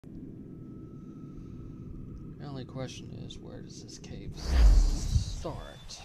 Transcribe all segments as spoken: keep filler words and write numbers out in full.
The only question is, where does this cave start?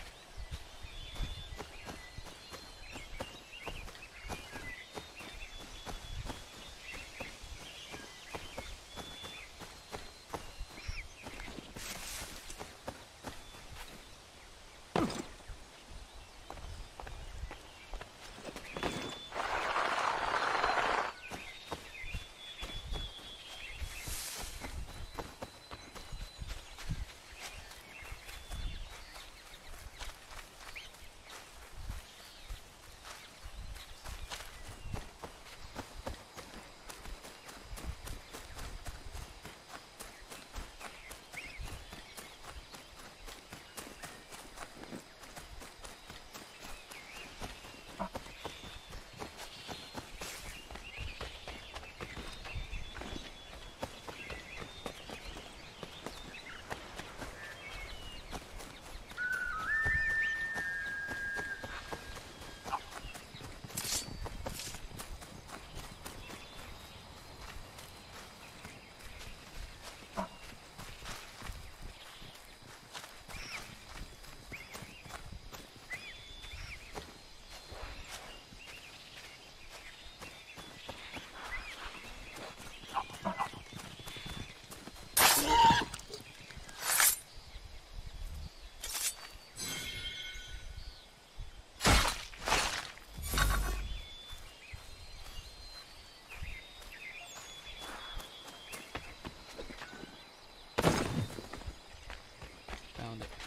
Found it.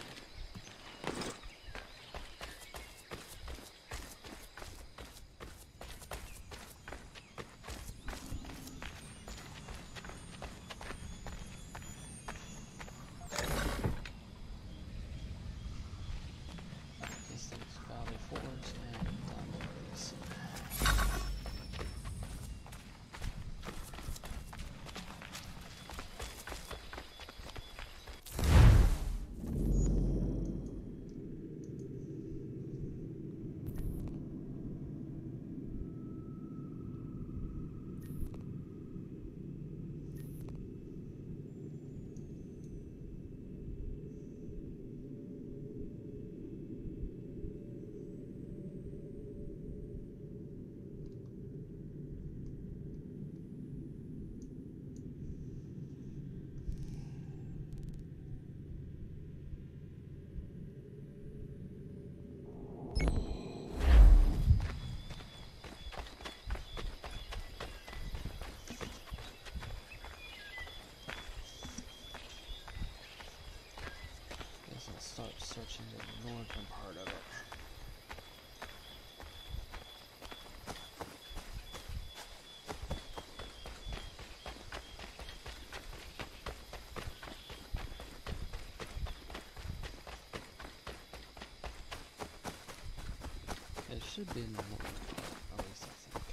This is Valley Forge and Diamond Basin. Guess I'll start searching the northern part of it. It should be in the northern part, at least I think.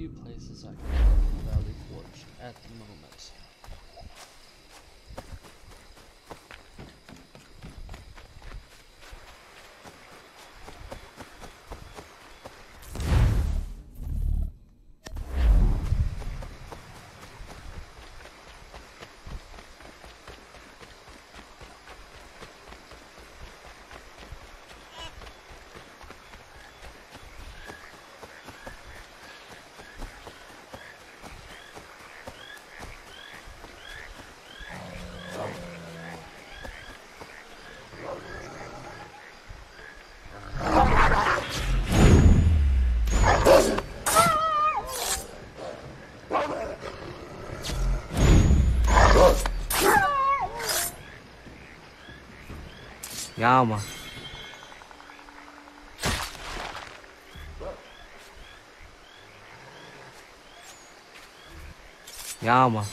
few places I can go in Valley Forge at the moment. Yama. Yama.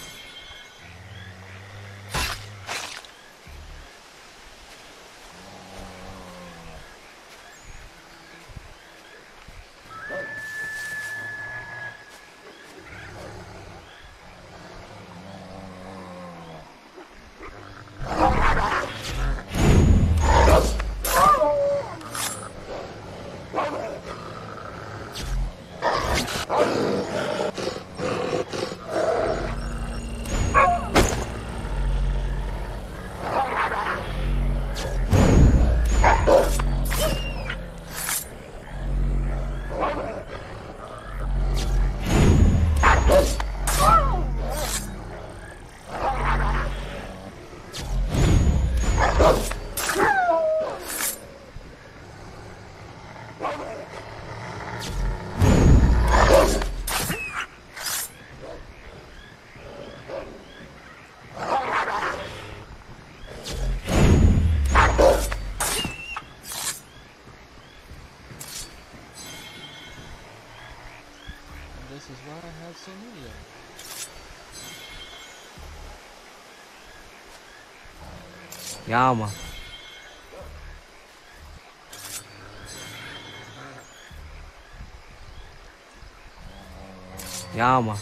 This is why I have so many of them. Yama. Yama.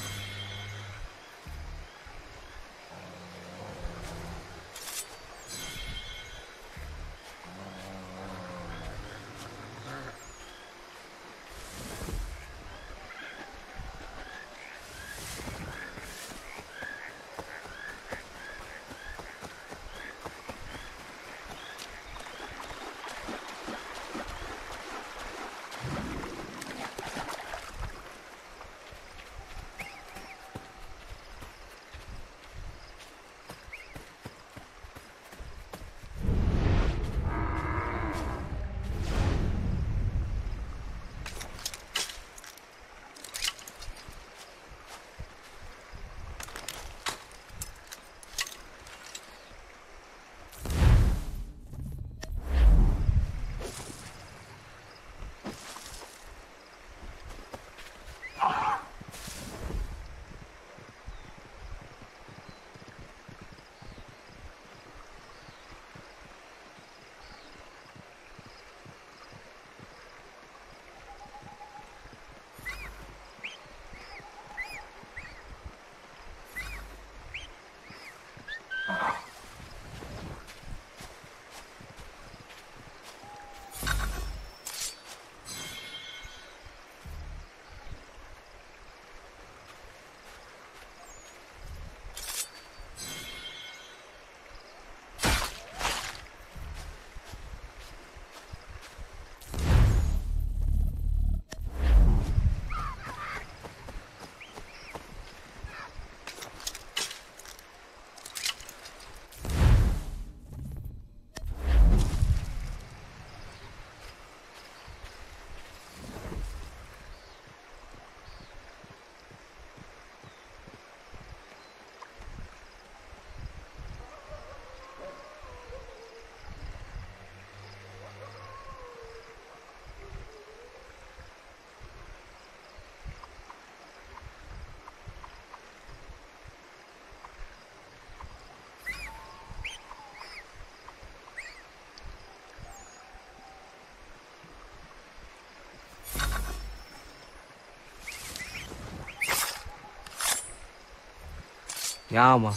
Yama.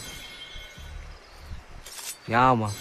Yama.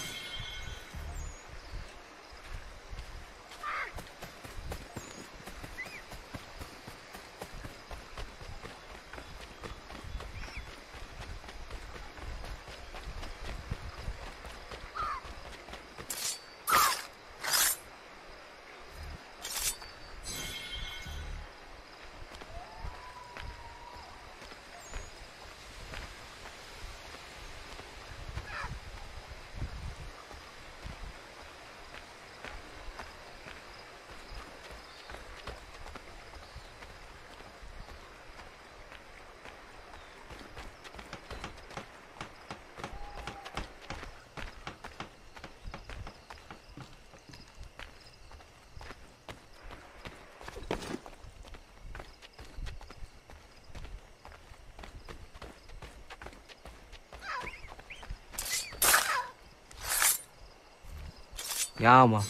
Yama.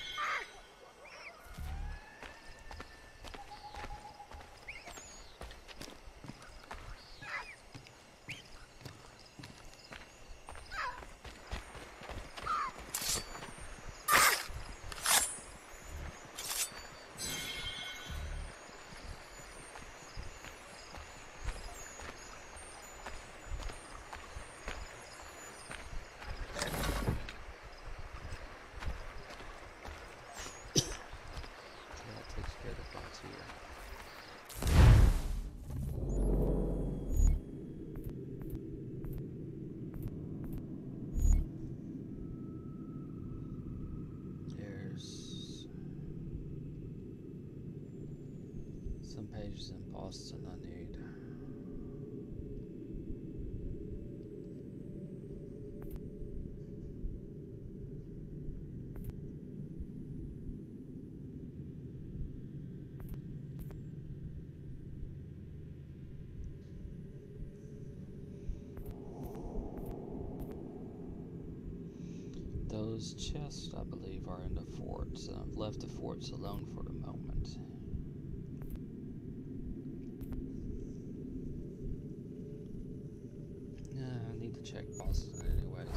That takes care of the box here. There's some pages in Boston I need. Those chests, I believe, are in the forts, and I've left the forts alone for the moment. Yeah, I need to check Boston anyways.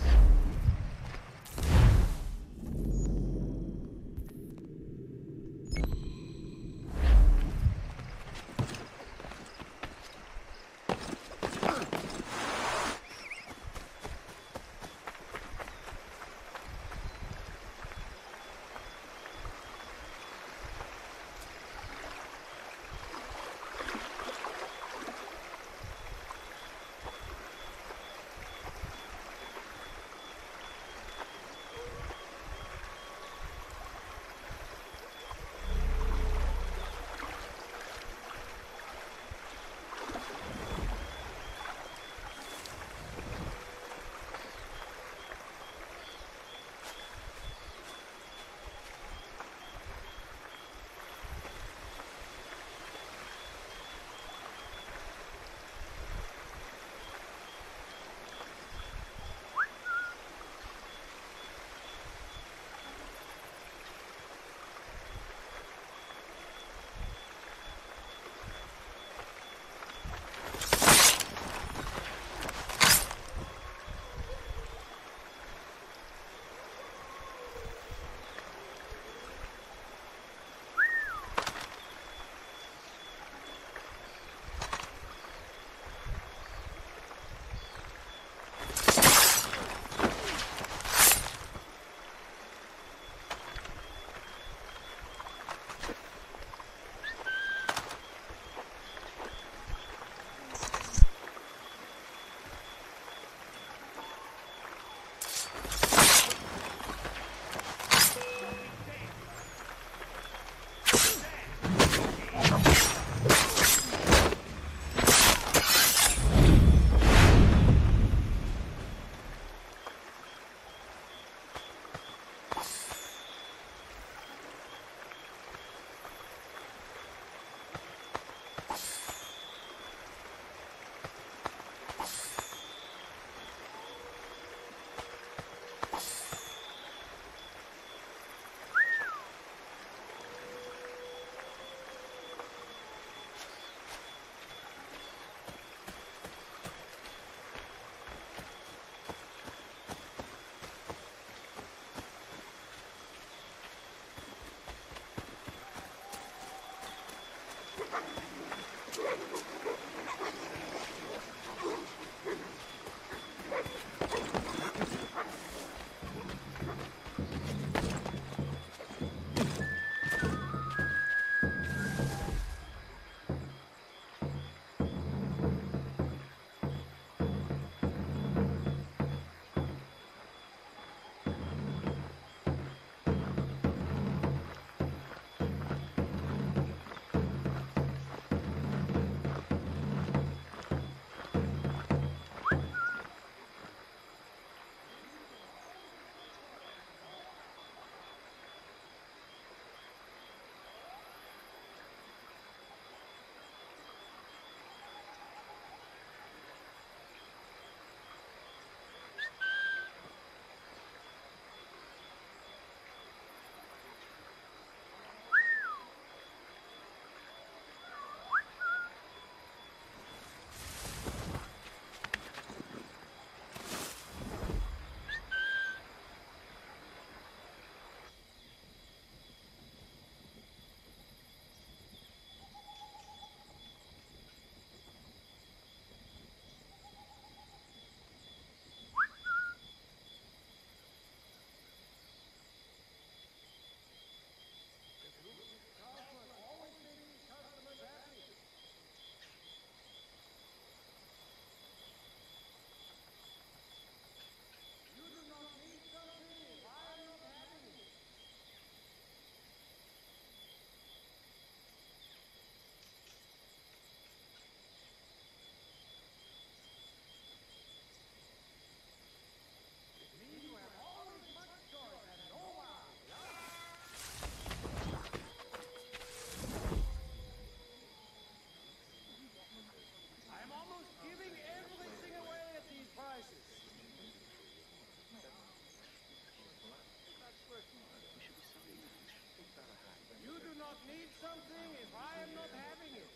need something if I am not having it.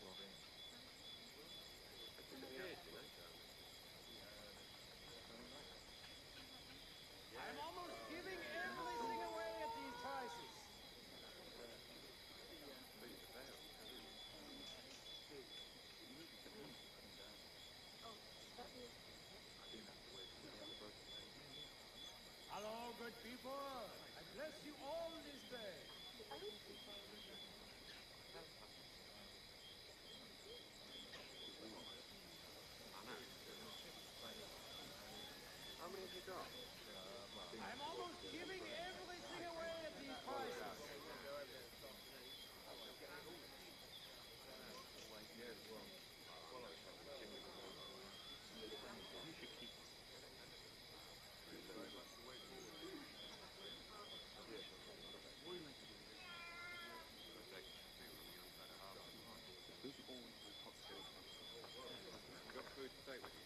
I'm almost giving everything away at these prices. Hello, good people. I bless you all this day. How many have you got? I'm almost giving everything away at these prices. You got food to take with you?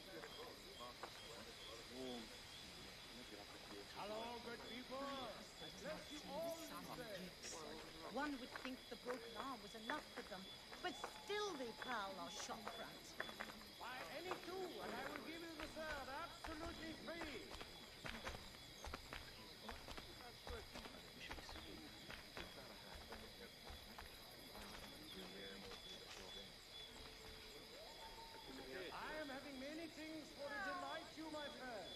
Hello, good people. I bless you all this day. One would think the broken arm was enough for them, but still they prowl our shop front. Buy any two, and I will give you the third absolutely free. I am having many things for to delight you, my friends.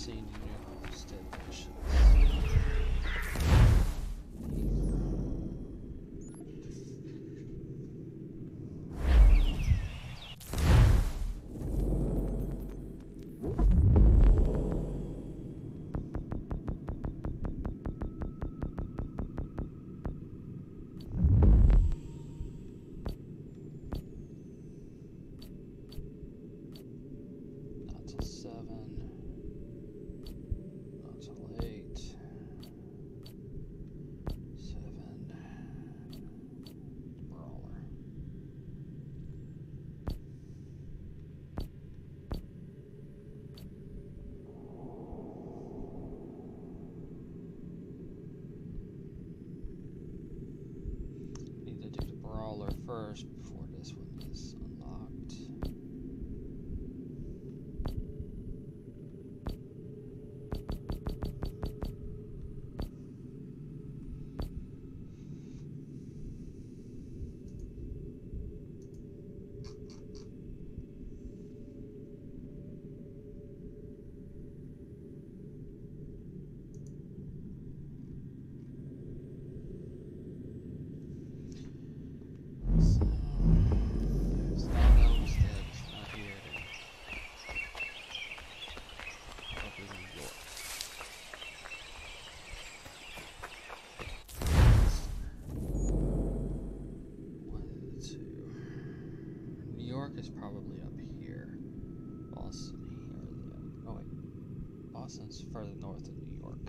seen New Homestead missions. First before this one is unlocked. Is probably up here. Boston here. Oh wait. Boston's further north than New York.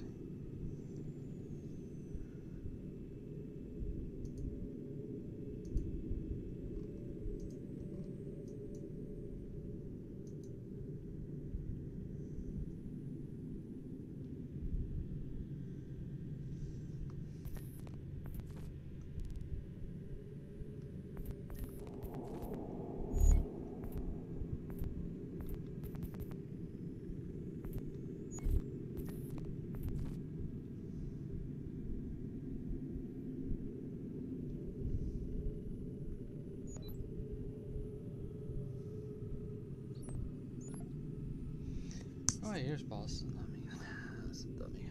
Oh, here's Boston. I mean, that's a dummy.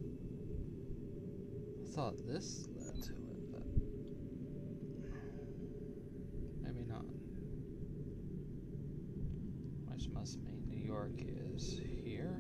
I thought this led to it, but maybe not. Which must mean New York is here.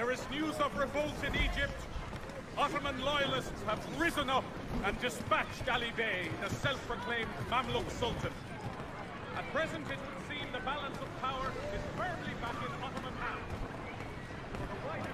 There is news of revolt in Egypt. Ottoman loyalists have risen up and dispatched Ali Bey, the self-proclaimed Mamluk Sultan. At present, it would seem the balance of power is firmly back in Ottoman hands. For the right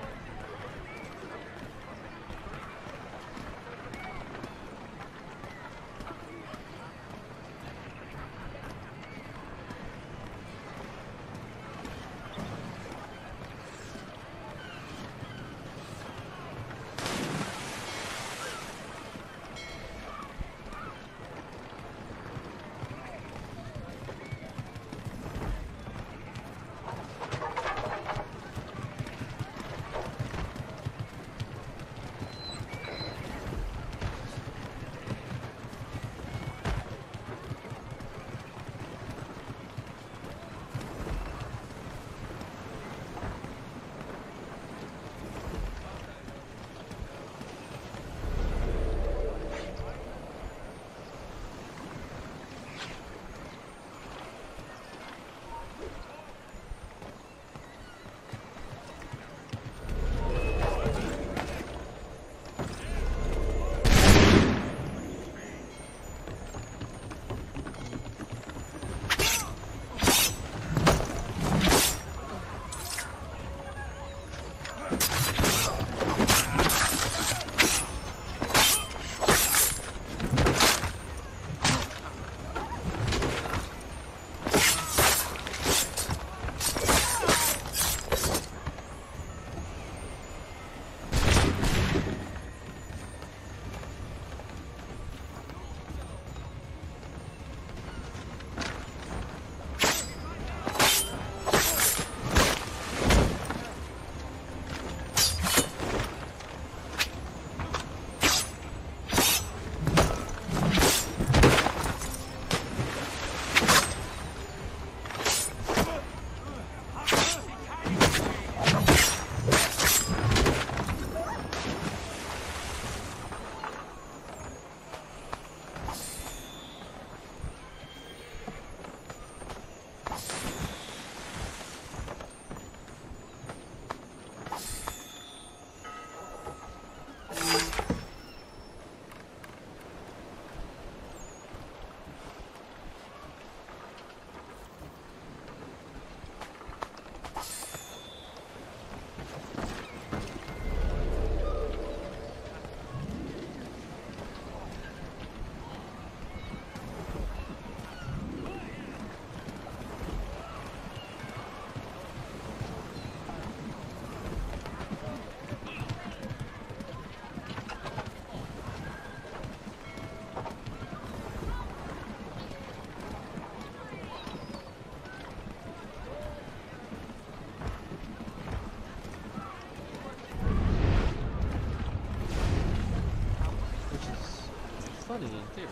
funny in theory.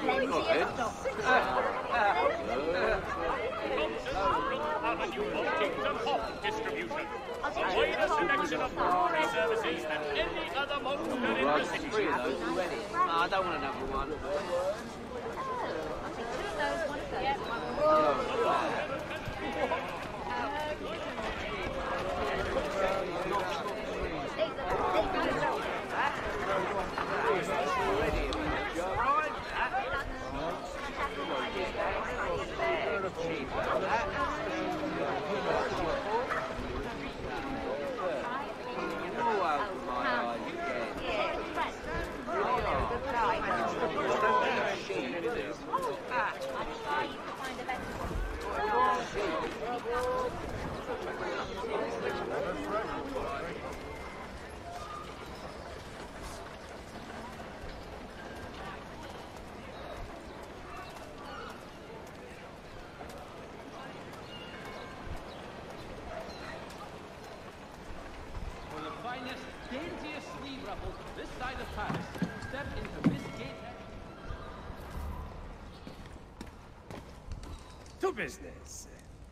plenty of stock. Have a new Kingdom Hop distribution. A wider selection of brewery services than any other monster in the city. I don't want another one. I'll take two of those, one of those. Yeah. Daintiest sleeve ruffles this side of Paris. Step into this gate. To business.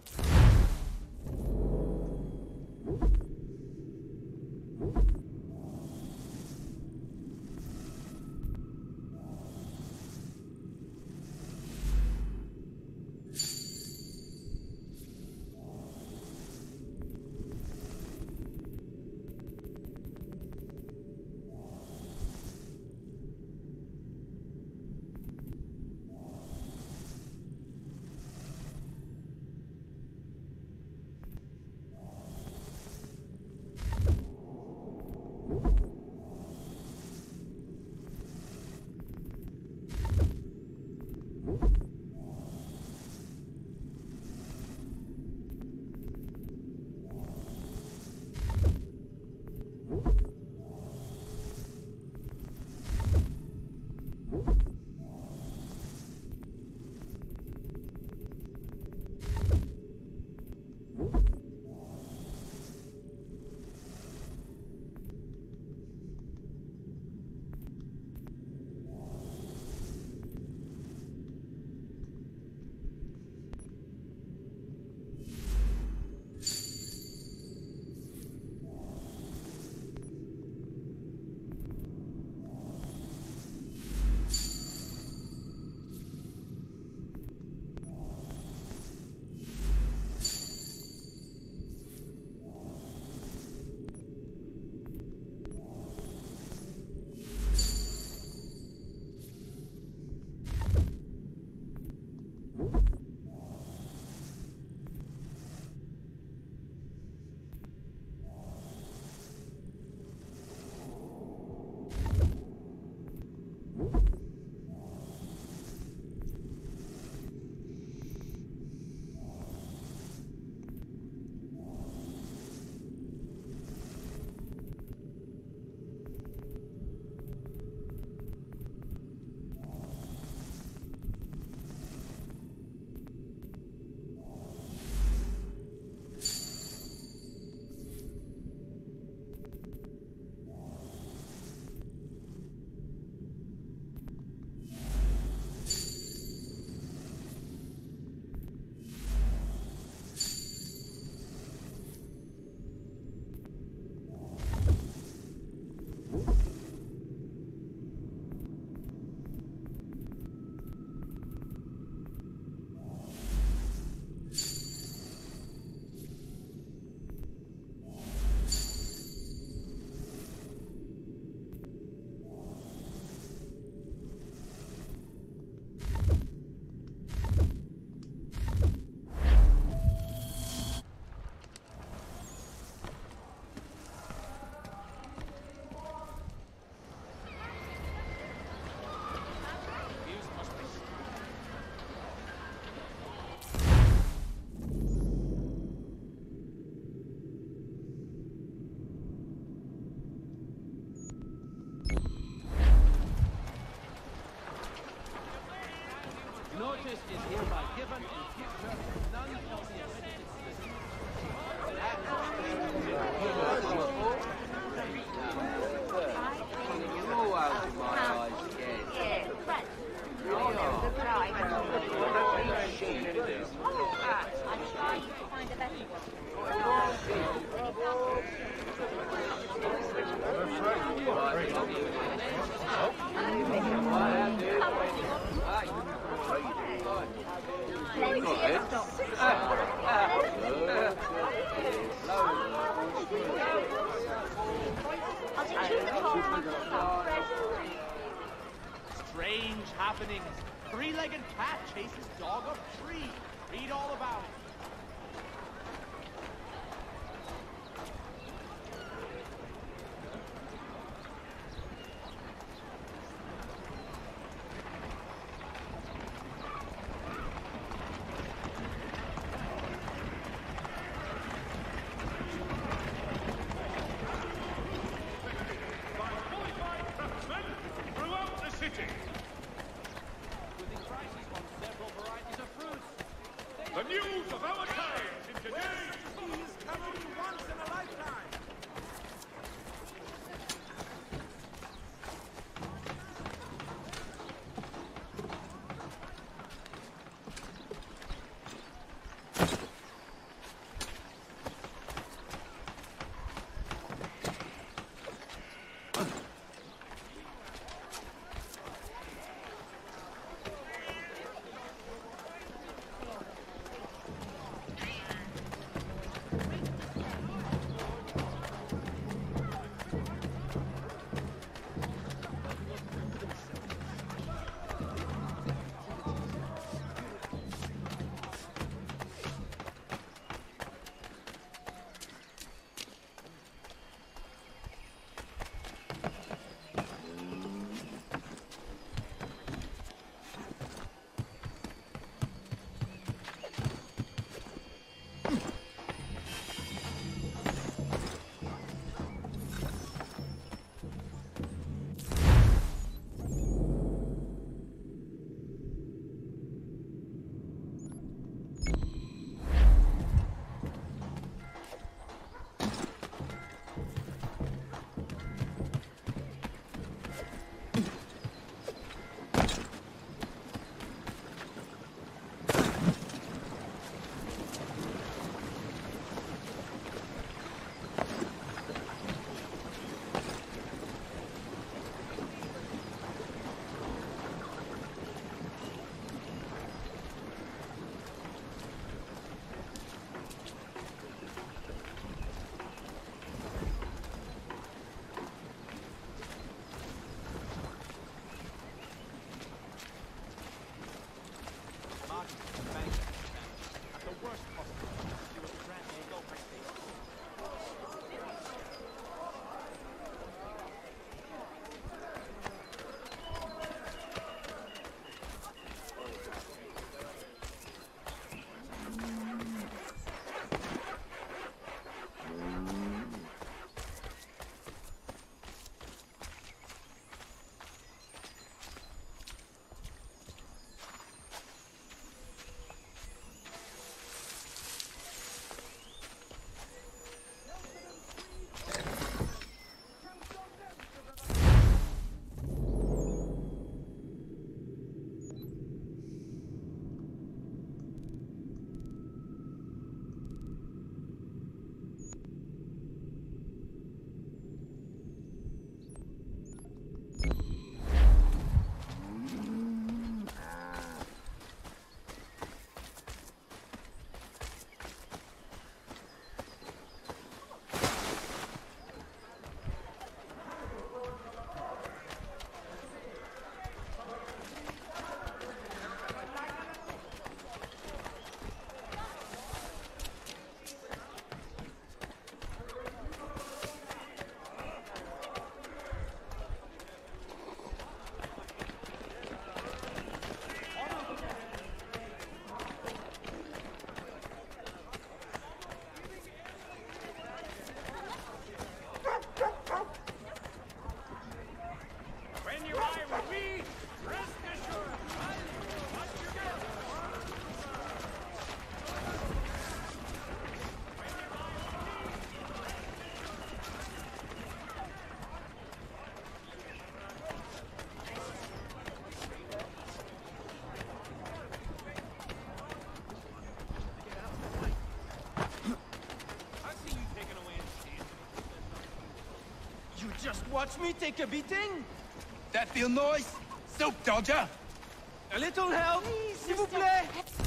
Notice is hereby given in future. None shall be admitted to this. You're all over my eyes again. Yeah, right. strange happenings. Three-legged cat chases dog up tree. Read all about it. The news of our times in today! He's coming once in a lifetime. Just watch me take a beating? That feel noise? Soap dodger? A little help, s'il vous plaît?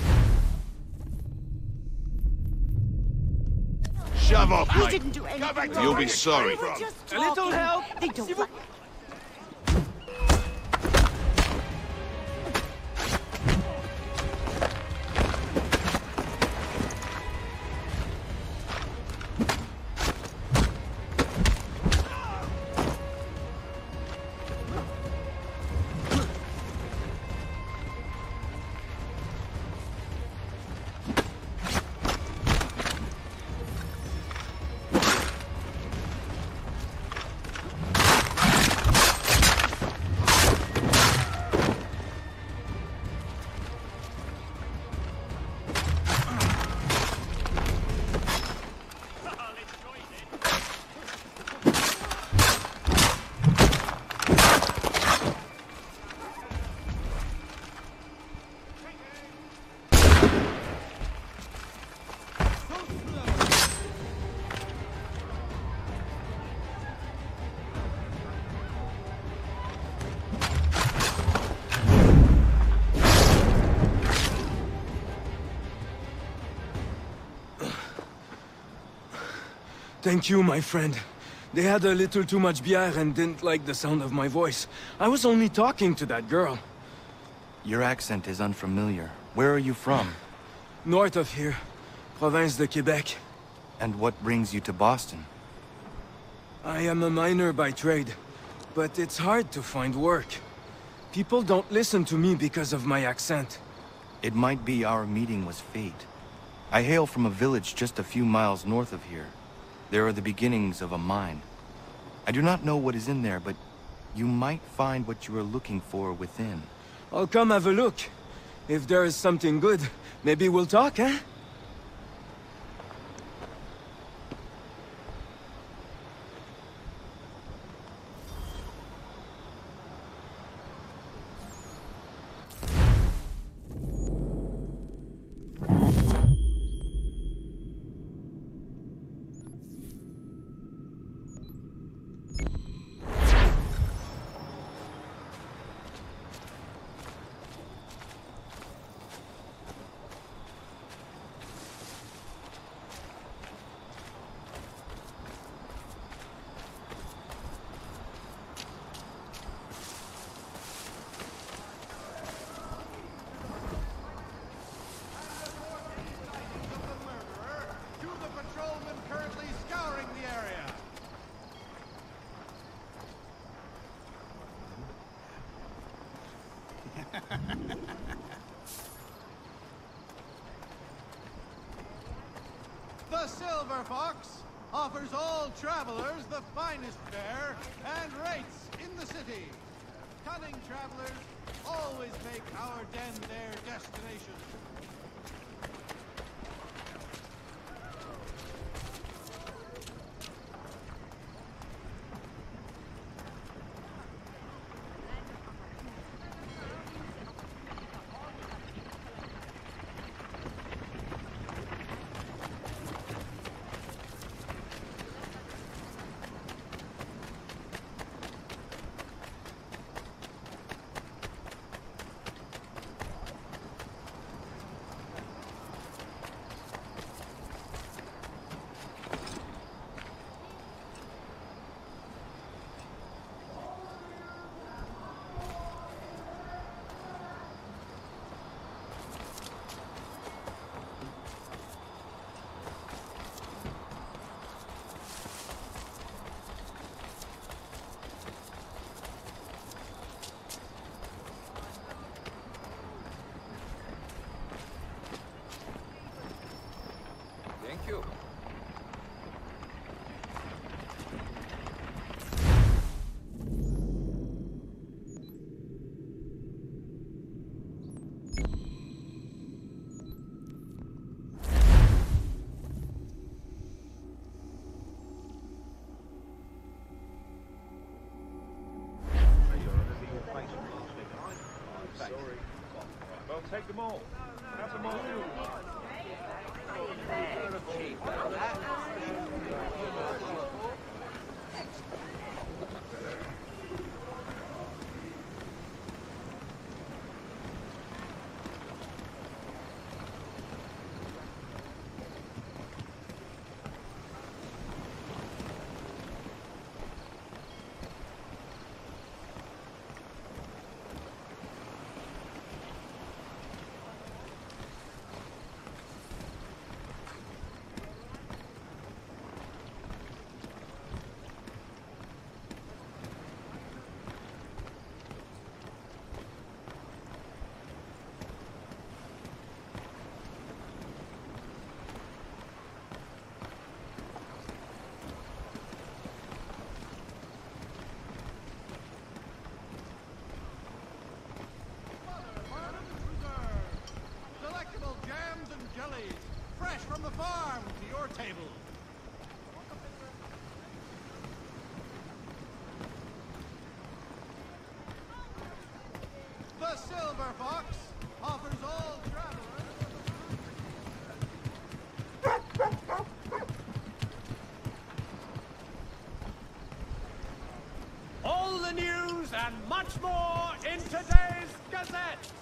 Shove off, We mate. didn't do anything back to wrong. You'll be sorry. We were just A little talking. help, They don't s'il vous- like... Thank you, my friend. They had a little too much bière and didn't like the sound of my voice. I was only talking to that girl. Your accent is unfamiliar. Where are you from? North of here. Province de Quebec. And what brings you to Boston? I am a miner by trade, but it's hard to find work. People don't listen to me because of my accent. It might be our meeting was fate. I hail from a village just a few miles north of here. There are the beginnings of a mine. I do not know what is in there, but you might find what you are looking for within. I'll come have a look. If there is something good, maybe we'll talk, eh? The Silver Fox offers all travelers the finest fare and rates in the city. Cunning travelers always make our den their destination. Thank you. Sorry. Well, take them all. Have them all. Delectable jams and jellies, fresh from the farm to your table. The Silver Fox offers all travelers. All the news and much more in today's Gazette.